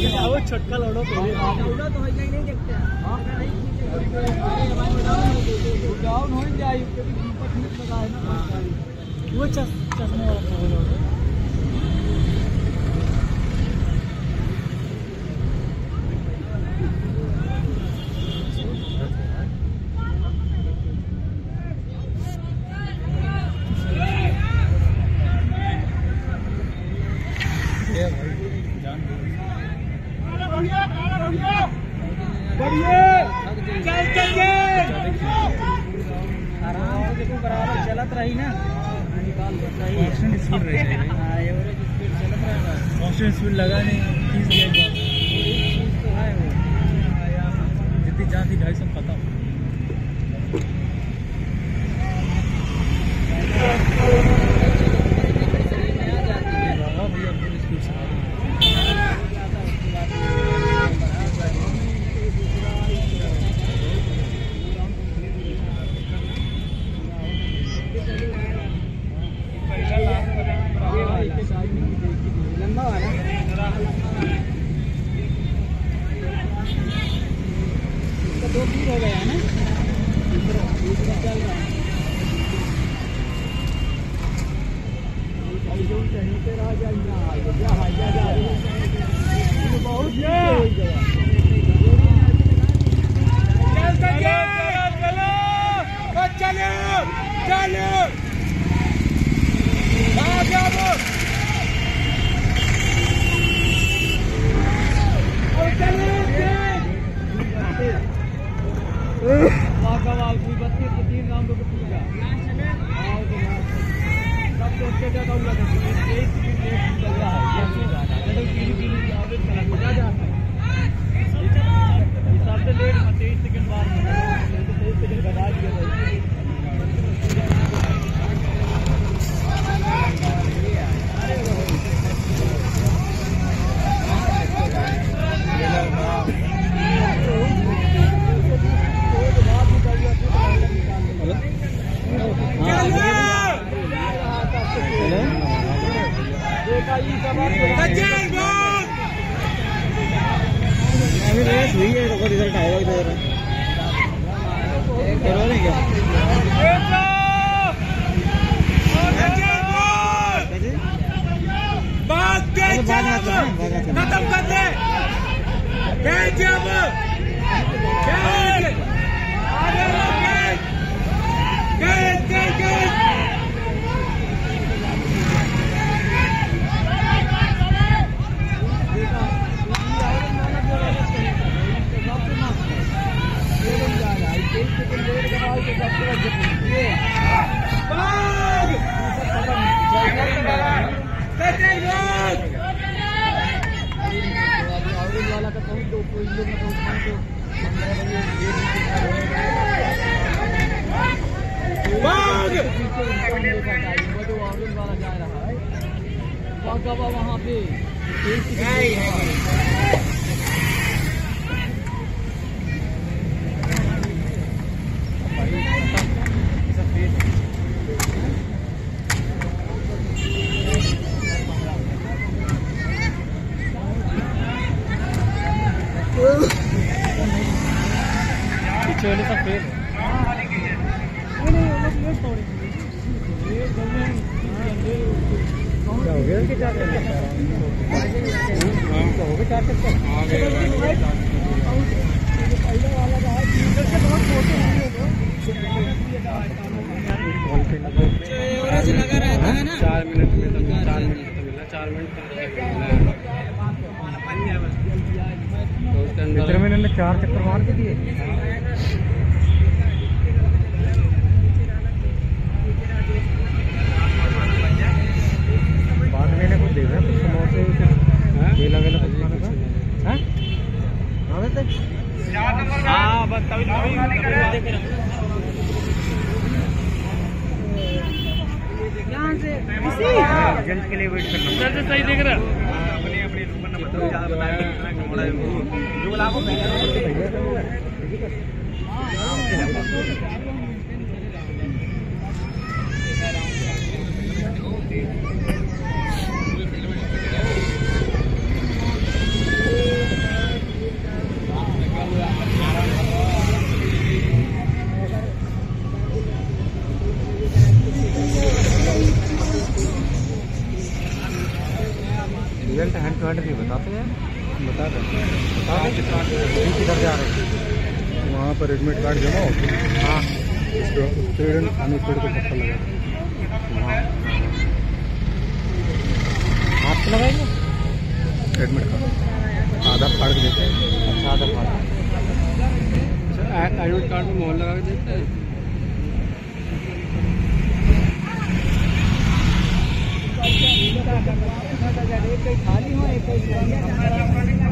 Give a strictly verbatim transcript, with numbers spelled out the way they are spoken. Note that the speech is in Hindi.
वो छटका लड़ो पहले उड़ा तो नहीं नहीं देखते हैं हां नहीं डाउन हो जाए कभी दीपक नहीं लगा है ना वो चश्मा वाला फोन है चल चल आराम से देखो बराबर चलत रही ना निकाल देता ही कांस्टेंट स्पीड रही है हां एवरेज स्पीड चलत रहेगा कांस्टेंट स्पीड लगा नहीं तीस गेट तो है वो जितनी जाती ढाई सौ खत्म दो तीन हो गया है ना दूसरा दूसरा चल रहा है जो कहीं पे राजा ना जा जा जा बहुत ये चल चलो चलो चलो चलो आ जाओ और चलो बत्तीस के तीन राउंड को पूरा सब तो उसके ज्यादा हुआ था एक चल रहा है हिसाब से लेट तेईस सेकंड बाद तेईस सेकंड बता दिया रेस हुई है तो रिजल्ट आएगा इधर करो नहीं क्या खत्म कर दे वाला का पहुंच दो कोई लोग ना पहुंच तो वाला जा रहा है वहाँ पे पीछे वाले सब फेल क्या हो गया कि चार चक्कर हो गया चार चक्कर एवरेज लगा रहता है ना चार मिनट में तो चार मिनट तो मिला चार मिनट इतने में इन्होंने चार चक्कर मार के दिए बाद में कुछ देख रहे हैं समोसे केला वेला कुछ खाने का हैं हाँ बस तभी तभी यहाँ से रिजल्ट के लिए वेट करना रिजल्ट सही देख रहा अपनी अपनी नंबर बताओ ज़्यादा बताया जो लाभों में किधर जा रहे हैं? वहाँ पर एडमिट कार्ड जमा होते हैं। हाँ पेड़ हमें पेड़ को पत्थर लगा हाँ हाथ से लगाएंगे एडमिट कार्ड आधार कार्ड देते हैं। अच्छा आधार कार्ड एडमिट कार्ड में मोहर लगा के देते हैं। एक कहीं खाली हो एक कहीं